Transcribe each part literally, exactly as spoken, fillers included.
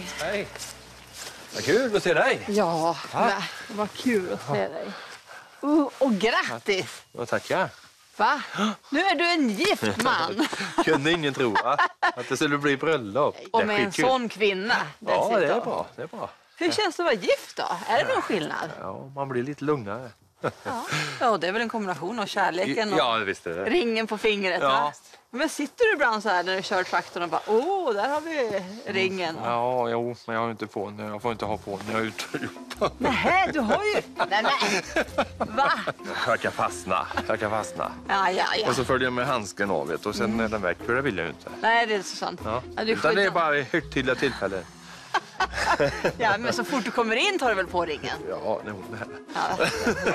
Hej. Hej. Vad kul att se dig. Ja, va? Vad kul att se dig. Uh, och grattis! Ja, tackar. Va? Nu är du en gift man. Kunde ingen tro va? Att det skulle bli bröllop. Och med en sån kvinna dessutom. Ja, det är bra. Det är bra. Hur känns det att vara gift då? Är det någon skillnad? Ja, man blir lite lugnare. Ja, ja det är väl en kombination av kärleken och ja, det visste det. ringen på fingret. Ja. Va? Men sitter du ibland så här när du kör traktorn och bara, åh, där har vi ringen. Ja, jo, men jag har inte på den. Jag får inte ha på den när jag är ute och jobbar. Nej, du har ju... Nej, nej. Va? Jag kan fastna. Jag kan fastna. Ja, ja, ja. Och så följer jag med handsken av vet, och sen är den väck, för det vill jag ju inte. Nej, det är så sant. Ja. Ja, du Utan det är skyddar- bara i högtidliga tillfällen. Ja, men så fort du kommer in tar du väl på ringen? Ja, det är hon här. Ja.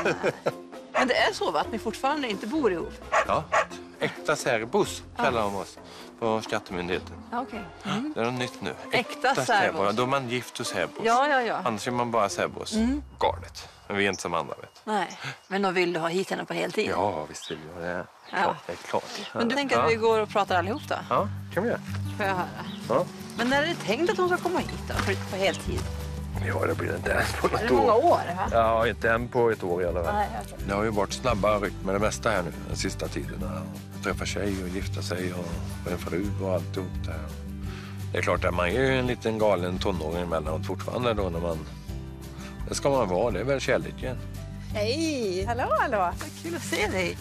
Men det är så va, att ni fortfarande inte bor ihop? Ja, äkta särbos kallar de oss på Skattemyndigheten. Ja, okej. Mm. Det är något nytt nu. Äkta särbos. Då är man gift och särbos. Ja, ja, ja. Annars är man bara särbos. Mm. Galet. Men vi är inte som andra vet. Nej, men då vill du ha hit henne på heltid? Ja, visst vill jag det. Ja. Klart, det är klart. Men du tänker att Ja. vi går och pratar allihop då? Ja, kan vi göra. Får jag höra? Ja. Men när är det tänkt att hon ska komma hit då, för, på heltid? Ja, det blir inte än på något Är det många år. år? Va? Ja, inte än på ett år i alla fall. Nej, okej. Det har ju varit snabba ryck med det mesta här nu den sista tiden. Att träffa tjej och gifta sig och få en fru och alltihop det här. Det är klart att man är ju en liten galen tonåring emellanåt fortfarande då när man... Det ska man vara, det är väl kärleken. Hej! Hallå, hallå. Vad kul att se dig.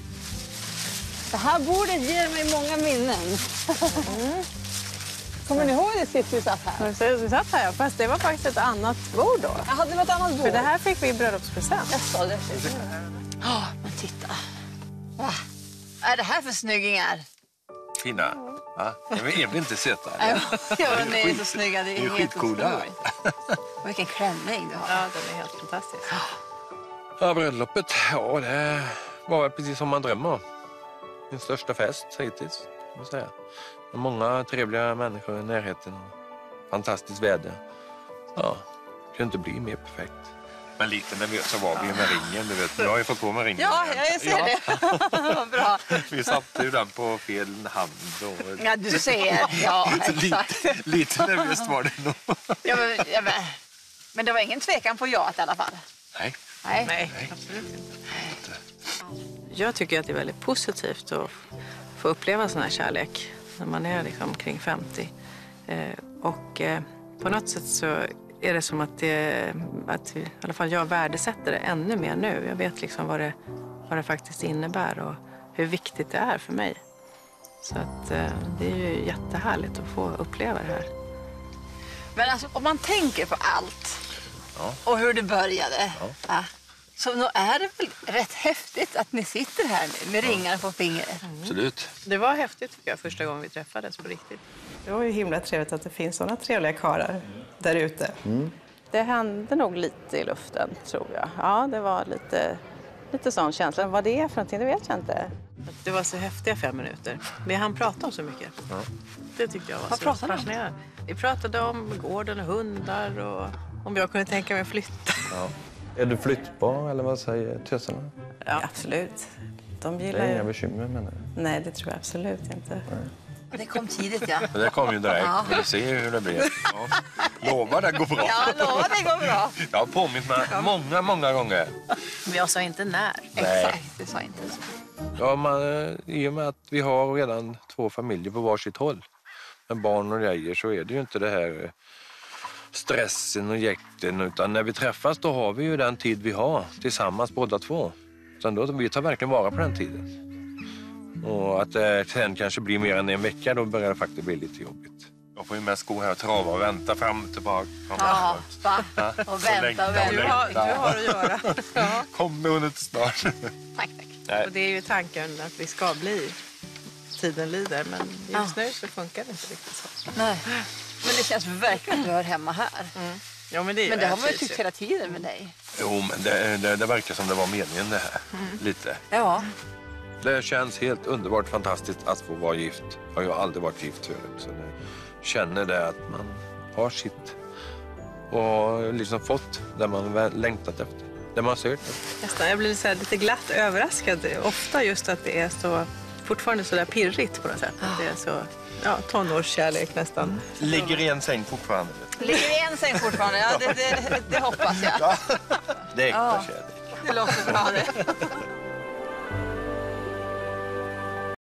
Det här bordet ger mig många minnen. Mm. Kommer ni ihåg det sist vi satt här? Så vi satt här, fast det var faktiskt ett annat bord då. Jag hade något annat bord. För det här fick vi i bröllopspresent. Jag sa det. Ja, men titta. Va? Vad är det här för snyggingar? Fina. Ja, jag vill, jag vill inte sätta Ja, men ni är så snygga. Det är, Det är helt skitcoola. otroligt. Och vilken klänning du har. Ja, den är helt fantastisk. Ja, bröllopet, ja det var väl precis som man drömmer om. Min största fest hittills, kan man säga. Med många trevliga människor i närheten och fantastiskt väder. Ja, det kunde inte bli mer perfekt. Men lite nervös så var vi med ringen, du vet. Jag har ju fått på med ringen. Ja, jag ser det. Vad bra. Vi satte ju den på fel hand. Och... Ja, du ser. Ja, exakt. lite, lite nervöst var det nog. Ja, men, ja, men, men det var ingen tvekan på ja i alla fall. Nej. Nej. Nej, absolut inte. Jag tycker att det är väldigt positivt att få uppleva sån här kärlek när man är liksom kring femtio. Eh, och eh, på något sätt så är det som att, det, att vi, i alla fall jag värdesätter det ännu mer nu. Jag vet liksom vad det, vad det faktiskt innebär och hur viktigt det är för mig. Så att eh, det är ju jättehärligt att få uppleva det här. Men alltså, om man tänker på allt Ja. och hur det började, Ja. va? Så nog är det väl rätt häftigt att ni sitter här nu med ringar på fingret. Absolut. Det var häftigt tycker jag första gången vi träffades på riktigt. Det var ju himla trevligt att det finns sådana trevliga karlar där ute. Mm. Det hände nog lite i luften tror jag. Ja, det var lite, lite sån känsla. Vad det är för någonting, det vet jag inte. Det var så häftiga fem minuter. Vi hann prata om så mycket. Ja. Det tyckte jag var Vad så pratade ni om? fascinerande. Vi pratade om gården och hundar och om jag kunde tänka mig att flytta. Ja. Är du flyttbar eller vad säger tösarna? Ja, absolut. De Det gillar är inga ju... bekymmer menar jag. Nej, det tror jag absolut inte. Det kom tidigt, ja. Det kom ju direkt. Ja. Vi ser hur det blir. Ja. Lovar det går bra. Ja, lova det går bra. Jag har påmint mig många, många gånger. Men jag sa inte när. Nej. Exakt, det sa inte så. Ja, man, i och med att vi har redan två familjer på varsitt håll med barn och grejer så är det ju inte det här stressen och jäkten utan när vi träffas då har vi ju den tid vi har tillsammans båda två. Så då, vi tar verkligen vara på den tiden. Och att det sen kanske blir mer än en vecka då börjar det faktiskt bli lite jobbigt. Jag får ju mest gå här och trava och vänta fram och tillbaka. Ja, va? Och vänta och vänta. Du har, du har att göra. Ja. Kommer hon inte snart? Tack, tack. Nej. Och det är ju tanken att vi ska bli. Tiden lider, men just Ja. nu så funkar det inte riktigt så. Nej. Men det känns verkligen att du hör hemma här. Mm. Ja, men det, Men det har man ju trivs tyckt hela tiden med dig. Jo, men det, det, det verkar som det var meningen det här. Lite. Ja. Det känns helt underbart fantastiskt att få vara gift. Jag har ju aldrig varit gift förut. Så jag känner det att man har sitt och liksom fått det man väl längtat efter. Det man sökt efter. Nästan, jag blir så här lite glatt överraskad. Ofta just att det är så fortfarande så där pirrigt på något sätt. Att det är så, ja, tonårskärlek nästan. Ligger i en säng fortfarande. Ligger i en säng fortfarande? Ja, det, det, det hoppas jag. Ja. Det är äkta Ja. kärlek. Det låter bra det.